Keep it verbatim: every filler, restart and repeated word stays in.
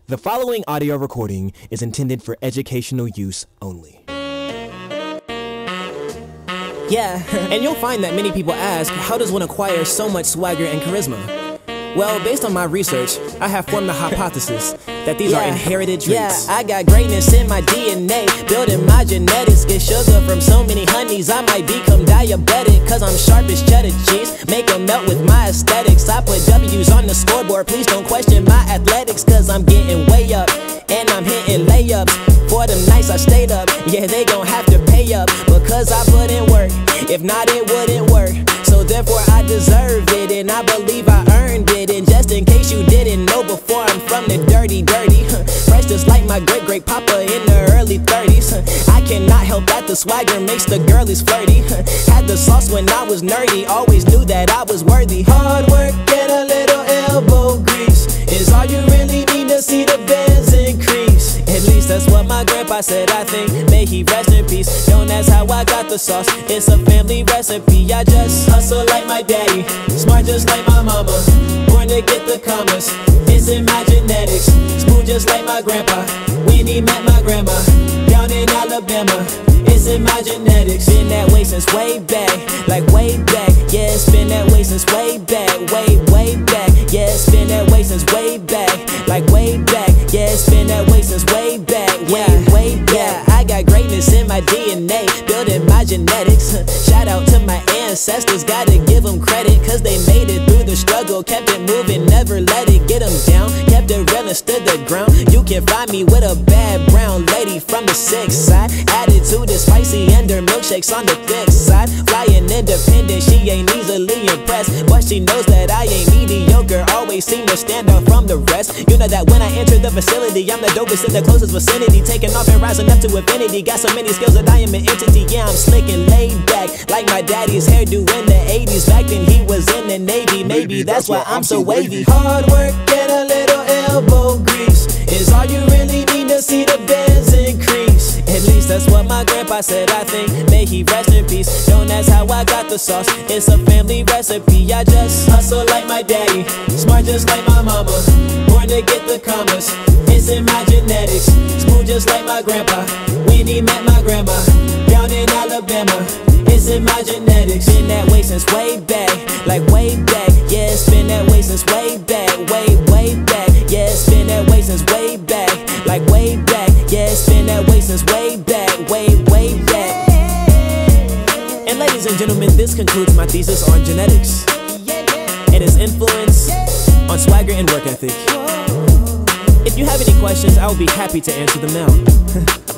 The following audio recording is intended for educational use only. Yeah, and you'll find that many people ask, how does one acquire so much swagger and charisma? Well, based on my research, I have formed the hypothesis that these yeah, are inherited traits. Yeah, I got greatness in my D N A, building my genetics. Get sugar from so many honeys, I might become diabetic. Cause I'm sharp as cheddar cheese, make them melt with my aesthetics. I put W's on the scoreboard, please don't question my athletics. Cause I'm getting way up, and I'm hitting layups. For them nights I stayed up, yeah, they gon' have to pay up. Because I put in work, if not it wouldn't work. So therefore I deserve it, and I believe I earned it. And just in case you didn't know before, I'm from the dirty, dirty fresh just like my great-great papa in the early thirties. I cannot help that the swagger makes the girlies flirty. Had the sauce when I was nerdy, always knew that I was worthy. Hard work and a little elbow grease is all you really need to see the bands increase. At least that's what my grandpa said, I think. May he rest in peace. Known as how I got the sauce, it's a family recipe. I just hustle like my daddy, smart just like my mama, born to get the commas. It's in my genetics, smooth just like my grandpa when he met my grandma down in Alabama. It's in my genetics. Been that way since way back, like way back. Yeah, it's been that way since way back, way, way back. Yeah, it's been that way since way back, like way back. Yeah, it's been that way since way back, way, way back. Yeah, I got greatness in my D N A, building my genetics. Shout out to my ancestors, gotta give them credit. Cause they made it through the struggle, kept it moving, never let it get them down. Kept it real and stood the ground. You can find me with a bad brown lady from the six side. Attitude is spicy and her milkshakes on the thick side. Flying independent, she ain't easily impressed, but she knows that I ain't mediocre, always seem to stand out from the rest. You know that when I enter the facility, I'm the dopest in the closest vicinity, taking off and rising up to infinity. Got so many skills that I am an entity. Yeah, I'm slick and laid back, like my daddy's hairdo in the eighties. Back then he was in the Navy, maybe that's why I'm so wavy. Hard work and a little elbow grease is all you really need to see the bands increase. At least that's what my grandpa said, I think. May he rest in peace. Known as how I got the sauce, it's a family recipe. I just hustle like my daddy, smart just like my mama, born to get the commas. It's in my genetics, smooth just like my grandpa when he met my grandma down in Alabama. It's in my genetics. Been that way since way back, like way back. Yeah, it's been that way since way back, way, way back. Yeah, it's been that way since way back, like way back. Yeah, it's been that way since way back, way, way back. And ladies and gentlemen, this concludes my thesis on genetics and its influence on swagger and work ethic. If you have any questions, I will be happy to answer them now.